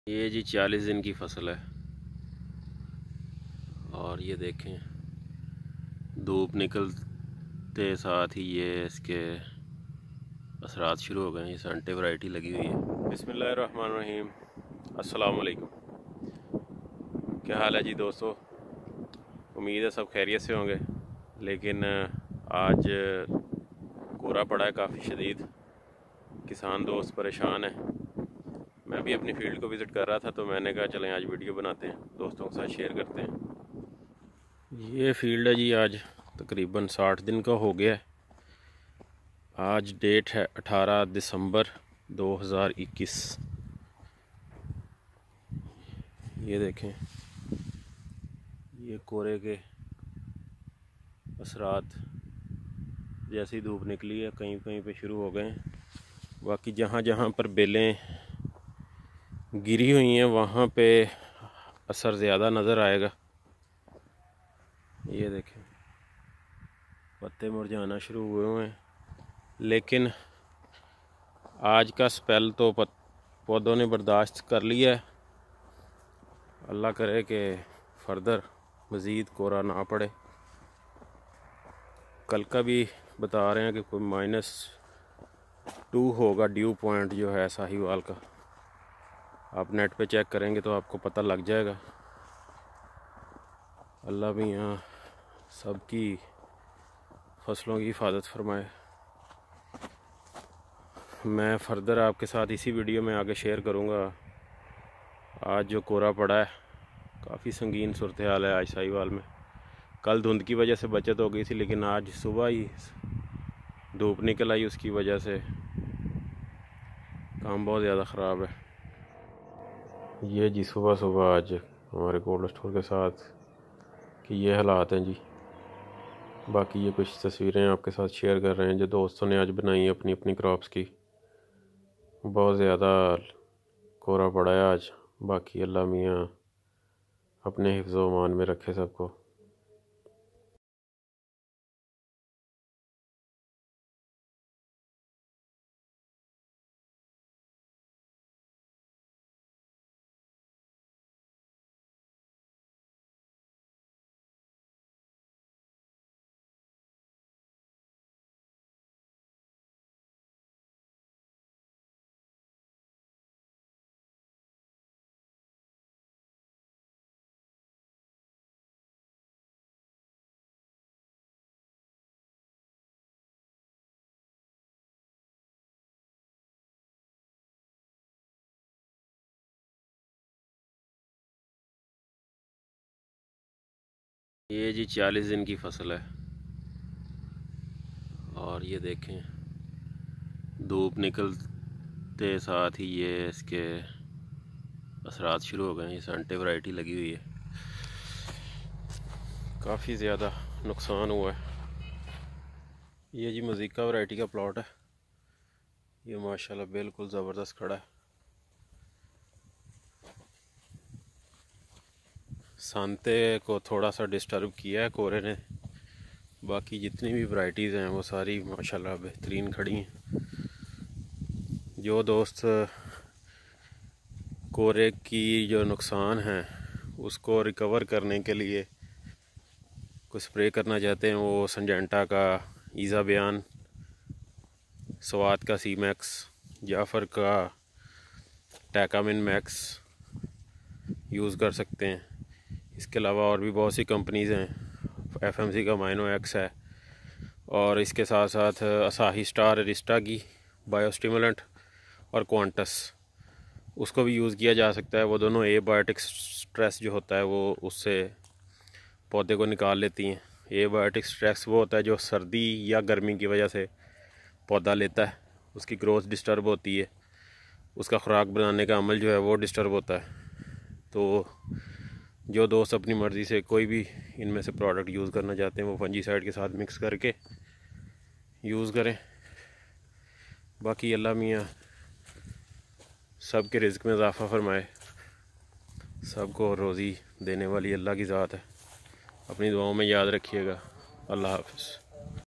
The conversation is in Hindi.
ये जी 40 दिन की फसल है और ये देखें धूप निकलते साथ ही ये इसके असरात शुरू हो गए हैं। ये संटे वैरायटी लगी हुई है। बिस्मिल्लाहिर्रहमानिर्रहीम, अस्सलाम वालेकुम। क्या हाल है जी दोस्तों, उम्मीद है सब खैरियत से होंगे। लेकिन आज कोहरा पड़ा है काफ़ी शदीद, किसान दोस्त परेशान है। मैं भी अपनी फील्ड को विज़िट कर रहा था तो मैंने कहा चलें आज वीडियो बनाते हैं, दोस्तों के साथ शेयर करते हैं। ये फील्ड है जी, आज तकरीबन 60 दिन का हो गया है। आज डेट है 18 दिसंबर 2021। ये देखें, ये कोहरे के असरात जैसी धूप निकली है कहीं कहीं पे शुरू हो गए हैं। बाकी जहाँ जहाँ पर बेलें गिरी हुई हैं वहाँ पे असर ज़्यादा नज़र आएगा। ये देखें, पत्ते मुरझाना शुरू हुए हैं, लेकिन आज का स्पेल तो पौधों ने बर्दाश्त कर लिया है। अल्लाह करे कि फर्दर मज़ीद कोहरा ना पड़े। कल का भी बता रहे हैं कि कोई -2 होगा ड्यू पॉइंट जो है साहिवाल का। आप नेट पे चेक करेंगे तो आपको पता लग जाएगा। अल्लाह भी यहाँ सबकी फसलों की हिफाजत फरमाए। मैं फर्दर आपके साथ इसी वीडियो में आगे शेयर करूँगा। आज जो कोहरा पड़ा है काफ़ी संगीन सूरत हाल है आज साहिवाल में। कल धुंध की वजह से बचत हो गई थी, लेकिन आज सुबह ही धूप निकल आई, उसकी वजह से काम बहुत ज़्यादा ख़राब है। ये जी सुबह सुबह आज हमारे कोल्ड स्टोर के साथ कि ये हालात हैं जी। बाकी ये कुछ तस्वीरें आपके साथ शेयर कर रहे हैं जो दोस्तों ने आज बनाई अपनी अपनी क्रॉप्स की। बहुत ज़्यादा कोहरा पड़ा है आज। बाकी अल्लाह मियाँ अपने हिफ्ज़ व अमान में रखे सबको। ये जी 40 दिन की फसल है और ये देखें धूप निकलते साथ ही ये इसके असरात शुरू हो गए हैं। ये संटे वैरायटी लगी हुई है, काफ़ी ज़्यादा नुकसान हुआ है। ये जी मज़ीका वैरायटी का प्लॉट है। ये माशाल्लाह बिल्कुल ज़बरदस्त खड़ा है। सांते को थोड़ा सा डिस्टर्ब किया है कोहरे ने, बाकी जितनी भी वैरायटीज़ हैं वो सारी माशाल्लाह बेहतरीन खड़ी हैं। जो दोस्त कोहरे की जो नुकसान है उसको रिकवर करने के लिए कुछ स्प्रे करना चाहते हैं, वो संजेंटा का ईज़ा बयान, स्वात का सी मैक्स, जाफ़र का टैकामिन मैक्स यूज़ कर सकते हैं। इसके अलावा और भी बहुत सी कंपनीज़ हैं, FMC का माइनो एक्स है, और इसके साथ साथ असाही स्टार अरिस्टा की बायोस्टिमुलेंट और क्वांटस, उसको भी यूज़ किया जा सकता है। वो दोनों एबायोटिक स्ट्रेस जो होता है वो उससे पौधे को निकाल लेती हैं। एबायोटिक स्ट्रेस वो होता है जो सर्दी या गर्मी की वजह से पौधा लेता है, उसकी ग्रोथ डिस्टर्ब होती है, उसका खुराक बनाने का अमल जो है वो डिस्टर्ब होता है। तो जो दोस्त अपनी मर्ज़ी से कोई भी इनमें से प्रोडक्ट यूज़ करना चाहते हैं वो फंजीसाइड के साथ मिक्स करके यूज़ करें। बाकी अल्लाह मियाँ सब के रिज़्क़ में इजाफ़ा फरमाए। सबको रोज़ी देने वाली अल्लाह की ज़ात है। अपनी दुआओं में याद रखिएगा। अल्लाह हाफ़िज़।